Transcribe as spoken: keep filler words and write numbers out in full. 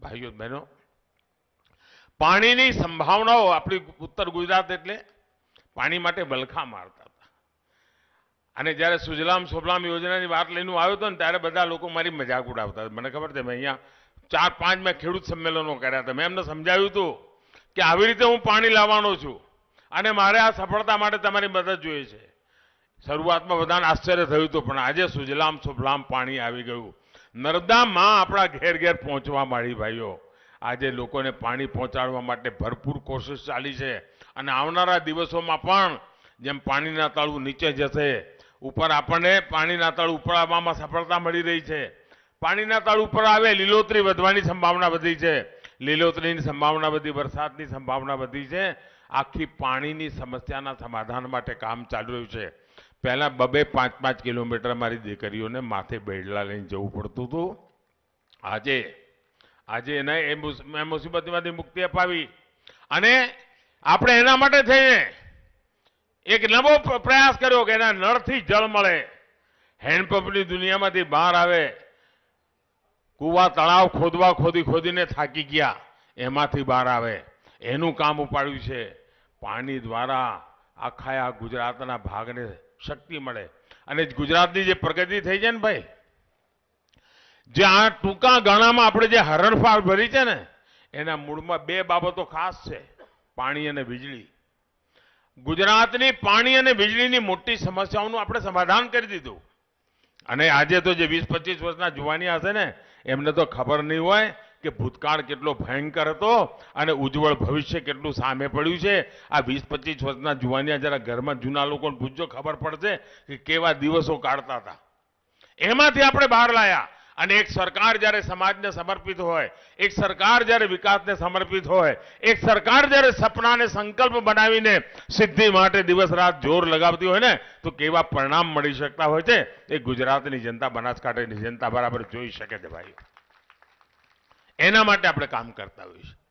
ભાઈઓ બહેનો, પાણીની સંભાવનાઓ આપણી ઉત્તર ગુજરાત એટલે પાણી માટે વલખા મારતા હતા. અને જ્યારે સુજલામ સુફલામ યોજનાની વાત લઈને આવ્યો હતો ને ત્યારે બધા લોકો મારી મજાક ઉડાવતા હતા. મને ખબર છે, મેં અહીંયા ચાર પાંચ મેં ખેડૂત સંમેલનો કર્યા હતા. મેં એમને સમજાવ્યું હતું કે આવી રીતે હું પાણી લાવવાનો છું અને મારે આ સફળતા માટે તમારી મદદ જોઈએ છે. શરૂઆતમાં બધાને આશ્ચર્ય થયું હતું, પણ આજે સુજલામ સુફલામ પાણી આવી ગયું. નર્મદા માં આપણા ઘેર ઘેર પહોંચવા માંડી. ભાઈઓ, આજે લોકોને પાણી પહોંચાડવા માટે ભરપૂર કોશિશ ચાલી છે અને આવનારા દિવસોમાં પણ જેમ પાણીના તળું નીચે જશે, ઉપર આપણને પાણીના તળ ઉપર આવવામાં સફળતા મળી રહી છે. પાણીના તળ ઉપર આવે, લીલોતરી વધવાની સંભાવના વધી છે. લીલોતરીની સંભાવના વધી, વરસાદની સંભાવના વધી છે. આખી પાણીની સમસ્યાના સમાધાન માટે કામ ચાલી રહ્યું છે. પહેલા બબે પાંચ પાંચ કિલોમીટર મારી દીકરીઓને માથે બેડલા લઈને જવું પડતું હતું. આજે આજે એને એ મુસીબતમાંથી મુક્તિ અપાવી અને આપણે એના માટે થઈને એક નવો પ્રયાસ કર્યો કે એના નળથી જળ મળે, હેન્ડપંપની દુનિયામાંથી બહાર આવે. કુવા તળાવ ખોદવા ખોદી ખોદીને થાકી ગયા, એમાંથી બહાર આવે, એનું કામ ઉપાડ્યું છે. પાણી દ્વારા આખા આ ગુજરાતના ભાગને શક્તિ મળે. અને ગુજરાતની જે પ્રગતિ થઈ છે ને ભાઈ, જે આ ટૂંકા ગાળામાં આપણે જે હરણફાળ ભરી છે ને, એના મૂળમાં બે બાબતો ખાસ છે: પાણી અને વીજળી. ગુજરાતની પાણી અને વીજળીની મોટી સમસ્યાઓનું આપણે સમાધાન કરી દીધું. અને આજે તો જે વીસ પચીસ વર્ષના જુવાનિયા હશે ને, એમને તો ખબર નહીં હોય કે ભૂતકાળ કેટલો ભયંકર હતો અને ઉજ્જવળ ભવિષ્ય કેટલું સામે પડ્યું છે. આ વીસ પચીસ વર્ષના જુવાનિયા જરા ઘરમાં જૂના લોકોને પૂછજો, ખબર પડશે કે કેવા દિવસો કાઢતા હતા. એમાંથી આપણે બહાર લાયા. અને એક સરકાર જ્યારે સમાજને સમર્પિત હોય, એક સરકાર જ્યારે વિકાસને સમર્પિત હોય, એક સરકાર જ્યારે સપનાને સંકલ્પ બનાવીને સિદ્ધિ માટે દિવસ રાત જોર લગાવતી હોય ને, તો કેવા પરિણામ મળી શકતા હોય છે એ ગુજરાતની જનતા, બનાસકાંઠાની જનતા બરાબર જોઈ શકે છે. ભાઈ, એના માટે આપણે કામ કરતા હોઈએ છીએ.